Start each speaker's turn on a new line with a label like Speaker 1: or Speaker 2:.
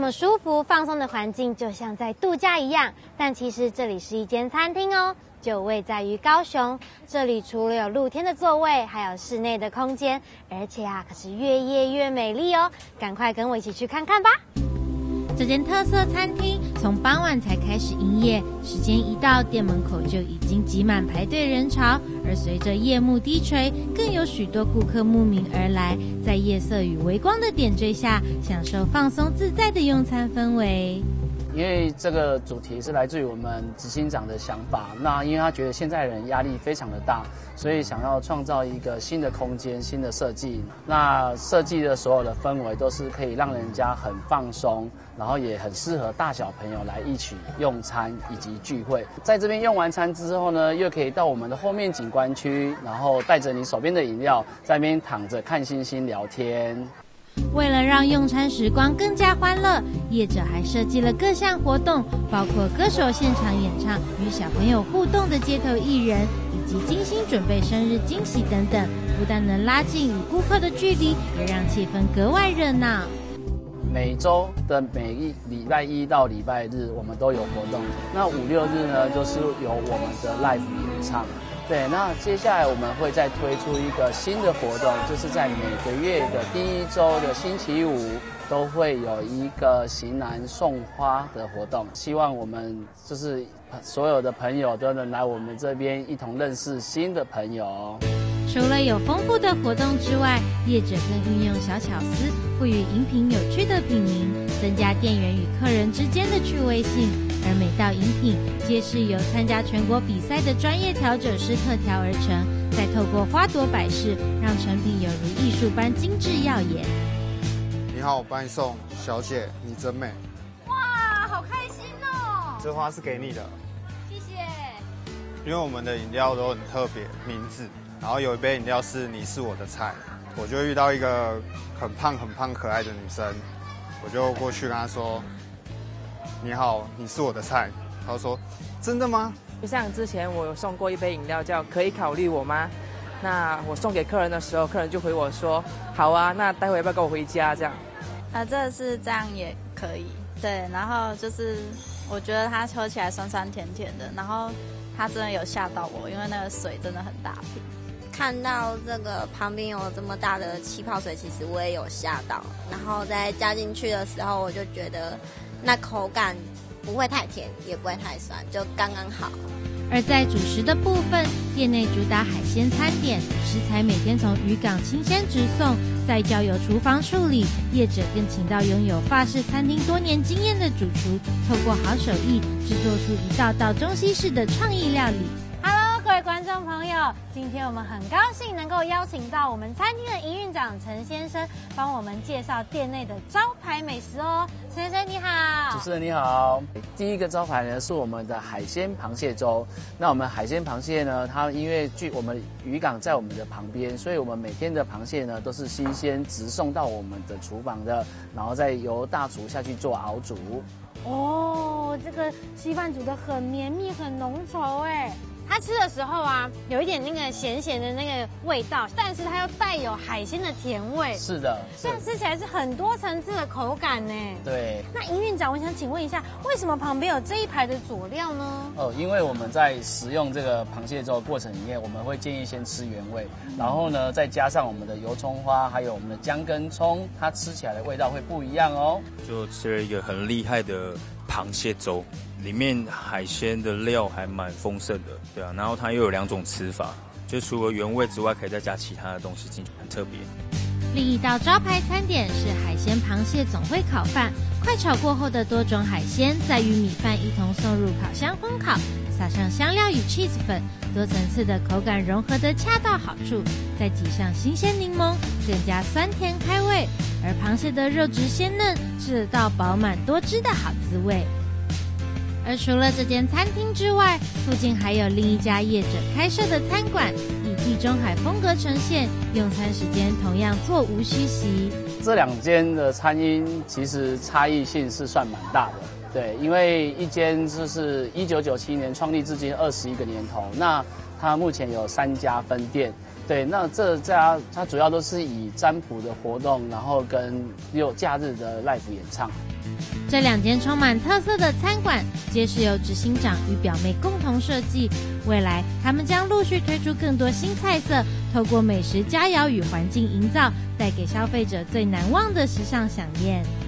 Speaker 1: 么舒服放松的环境，就像在度假一样。但其实这里是一间餐厅哦，就位在于高雄。这里除了有露天的座位，还有室内的空间，而且可是越夜越美丽哦。赶快跟我一起去看看吧！这间特色餐厅从傍晚才开始营业，时间一到，店门口就已经挤满排队人潮。而随着夜幕低垂，更有许多顾客慕名而来，在夜色与微光的点缀下，享受放松自在的用餐氛围。
Speaker 2: 因为这个主题是来自于我们执行长的想法，那因为他觉得现在人压力非常的大，所以想要创造一个新的空间、新的设计。那设计的所有的氛围都是可以让人家很放松，然后也很适合大小朋友来一起用餐以及聚会。在这边用完餐之后呢，又可以到我们的后面景观区，然后带着你手边的饮料，在那边躺着看星星聊天。
Speaker 1: 为了让用餐时光更加欢乐，业者还设计了各项活动，包括歌手现场演唱、与小朋友互动的街头艺人，以及精心准备生日惊喜等等，不但能拉近与顾客的距离，也让气氛格外热闹。
Speaker 2: 每周的礼拜一到礼拜日，我们都有活动。那5、6日呢，就是有我们的 live 演唱。对，那接下来我们会再推出一个新的活动，就是在每个月的第1周的星期五，都会有一个型男送花的活动。希望我们就是所有的朋友都能来我们这边一同认识新的朋友。
Speaker 1: 除了有丰富的活动之外，业者更运用小巧思，赋予饮品有趣的品名，增加店员与客人之间的趣味性。而每道饮品皆是由参加全国比赛的专业调酒师特调而成，再透过花朵摆饰，让成品有如艺术般精致耀眼。
Speaker 3: 你好，我帮你送，小姐，你真美。
Speaker 4: 哇，好开心哦！
Speaker 3: 这花是给你的，
Speaker 4: 谢谢。
Speaker 3: 因为我们的饮料都很特别，名字。然后有一杯饮料是你是我的菜，我就遇到一个很胖可爱的女生，我就过去跟她说：“你好，你是我的菜。”她说：“真的吗？”
Speaker 5: 就像之前我有送过一杯饮料叫可以考虑我吗？那我送给客人的时候，客人就回我说：“好啊，那待会要不要跟我回家？”这样。
Speaker 6: 这是这样也可以，对。然后就是我觉得它喝起来酸酸甜甜的，然后它真的有吓到我，因为那个水真的很大瓶。
Speaker 7: 看到这个旁边有这么大的气泡水，其实我也有吓到。然后在加进去的时候，我就觉得那口感不会太甜，也不会太酸，就刚刚好。
Speaker 1: 而在主食的部分，店内主打海鲜餐点，食材每天从渔港新鲜直送，再交由厨房处理。业者更请到拥有法式餐厅多年经验的主厨，透过好手艺制作出一道道中西式的创意料理。各位观众朋友，今天我们很高兴能够邀请到我们餐厅的营运长陈先生，帮我们介绍店内的招牌美食哦。陈先生你好。
Speaker 2: 主持人你好。第一个招牌呢是我们的海鲜螃蟹粥。那我们海鲜螃蟹呢，它因为距我们渔港在我们的旁边，所以我们每天的螃蟹呢都是新鲜直送到我们的厨房的，然后再由大厨下去做熬煮。
Speaker 1: 哦，这个稀饭煮得很绵密很浓稠哎。它吃的时候有一点那个咸咸的那个味道，但是它又带有海鲜的甜味。
Speaker 2: 是的，
Speaker 1: 这样吃起来是很多层次的口感呢。
Speaker 2: 对。那
Speaker 1: 营运长，我想请问一下，为什么旁边有这一排的佐料呢？
Speaker 2: 因为我们在食用这个螃蟹粥的过程里面，我们会建议先吃原味，然后呢再加上我们的油葱花，还有我们的姜跟葱，它吃起来的味道会不一样哦。
Speaker 8: 就吃了一个很厉害的螃蟹粥。里面海鲜的料还蛮丰盛的，对啊，然后它又有2种吃法，就除了原味之外，可以再加其他的东西进去，很特别。
Speaker 1: 另一道招牌餐点是海鲜螃蟹总会烤饭，快炒过后的多种海鲜，再与米饭一同送入烤箱烘烤，撒上香料与 cheese 粉，多层次的口感融合得恰到好处，再挤上新鲜柠檬，更加酸甜开胃。而螃蟹的肉质鲜嫩，吃得到饱满多汁的好滋味。而除了这间餐厅之外，附近还有另一家业者开设的餐馆，以地中海风格呈现，用餐时间同样座无虚席。
Speaker 2: 这2间的餐厅其实差异性是算蛮大的，对，因为一间就是1997年创立至今21个年头，那它目前有3家分店。 对，那这家它主要都是以占卜的活动，然后跟有假日的 live 演唱。
Speaker 1: 这2间充满特色的餐馆，皆是由执行长与表妹共同设计。未来，他们将陆续推出更多新菜色，透过美食佳肴与环境营造，带给消费者最难忘的时尚飨宴。